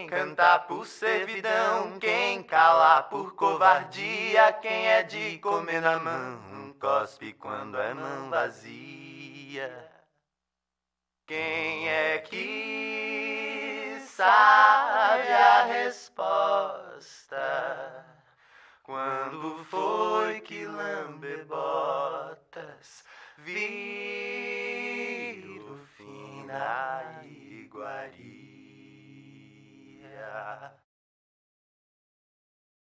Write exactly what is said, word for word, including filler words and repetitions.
Quem canta por servidão, quem cala por covardia, quem é de comer na mão, cospe quando é mão vazia. Quem é que sabe a resposta? Quando foi que lambebotas vi